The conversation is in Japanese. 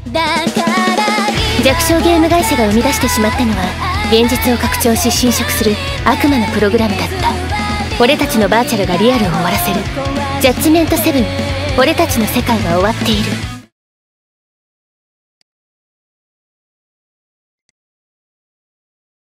弱小ゲーム会社が生み出してしまったのは、現実を拡張し侵食する悪魔のプログラムだった。俺たちのバーチャルがリアルを終わらせる。ジャッジメント7、俺たちの世界は終わっている。